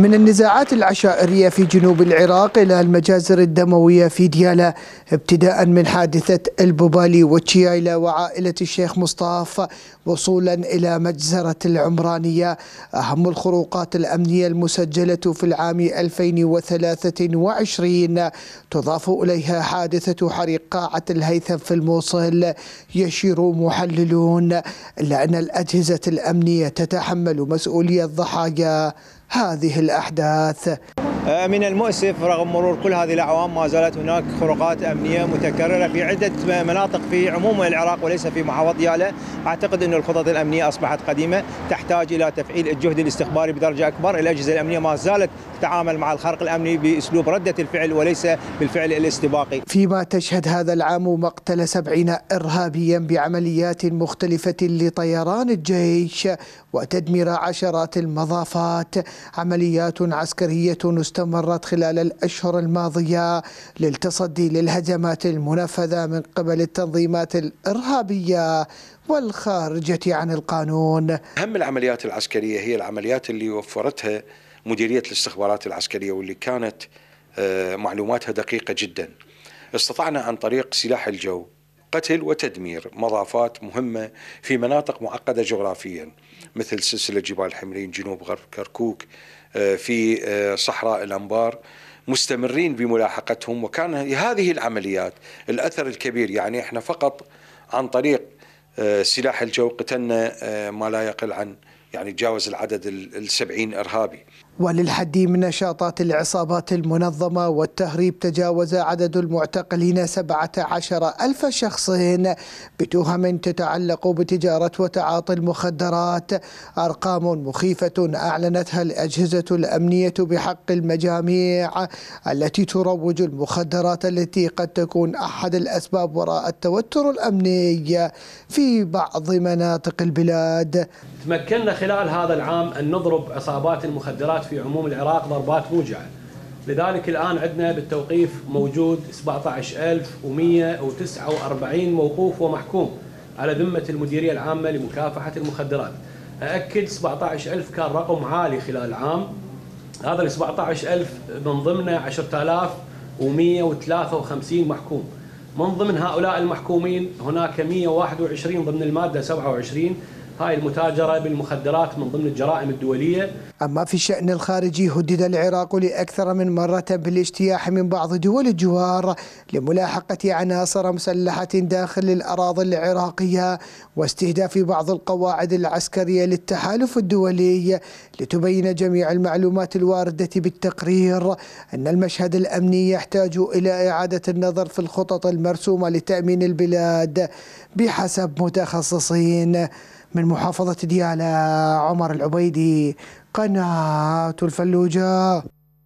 من النزاعات العشائرية في جنوب العراق إلى المجازر الدموية في ديالى، ابتداء من حادثة البوبالي والتشيايلة وعائلة الشيخ مصطفى وصولا إلى مجزرة العمرانية. أهم الخروقات الأمنية المسجلة في العام 2023 تضاف إليها حادثة حريق قاعة الهيثم في الموصل. يشير محللون إلا أن الأجهزة الأمنية تتحمل مسؤولية ضحايا هذه الأحداث. من المؤسف رغم مرور كل هذه الأعوام ما زالت هناك خروقات أمنية متكررة في عدة مناطق في عموم العراق وليس في محافظة ديالى. أعتقد أن الخطط الأمنية أصبحت قديمة، تحتاج إلى تفعيل الجهد الاستخباري بدرجة أكبر. الأجهزة الأمنية ما زالت تتعامل مع الخرق الأمني بأسلوب ردة الفعل وليس بالفعل الاستباقي. فيما تشهد هذا العام مقتل 70 إرهابيا بعمليات مختلفة لطيران الجيش وتدمير عشرات المضافات. عمليات عسكرية استمرت خلال الأشهر الماضية للتصدي للهجمات المنفذة من قبل التنظيمات الإرهابية والخارجة عن القانون. أهم العمليات العسكرية هي العمليات اللي وفرتها مديرية الاستخبارات العسكرية واللي كانت معلوماتها دقيقة جدا. استطعنا عن طريق سلاح الجو قتل وتدمير مضافات مهمة في مناطق معقدة جغرافيا مثل سلسلة جبال الحمرين جنوب غرب كركوك، في صحراء الأنبار، مستمرين بملاحقتهم. وكان هذه العمليات الأثر الكبير، يعني احنا فقط عن طريق سلاح الجو قتلنا ما لا يقل عن تجاوز العدد 70 إرهابي. وللحد من نشاطات العصابات المنظمة والتهريب تجاوز عدد المعتقلين 17,000 شخص بتهم تتعلق بتجارة وتعاطي المخدرات. أرقام مخيفة أعلنتها الأجهزة الأمنية بحق المجاميع التي تروج المخدرات التي قد تكون أحد الأسباب وراء التوتر الأمني في بعض مناطق البلاد. تمكنا خلال هذا العام أن نضرب عصابات المخدرات في عموم العراق ضربات موجعة. لذلك الآن عندنا بالتوقيف موجود 17,149 موقوف ومحكوم على ذمة المديرية العامة لمكافحة المخدرات. أأكد 17,000 كان رقم عالي خلال العام. هذا ال 17,000 من ضمنه 10,153 محكوم. من ضمن هؤلاء المحكومين هناك 121 ضمن المادة 27، هاي المتاجرة بالمخدرات من ضمن الجرائم الدولية. أما في الشأن الخارجي، هدد العراق لأكثر من مرة بالاجتياح من بعض دول الجوار لملاحقة عناصر مسلحة داخل الأراضي العراقية واستهداف بعض القواعد العسكرية للتحالف الدولي. لتبين جميع المعلومات الواردة بالتقرير أن المشهد الأمني يحتاج إلى إعادة النظر في الخطط المرسومة لتأمين البلاد بحسب متخصصين. من محافظة ديالى، عمر العبيدي، قناة الفلوجة.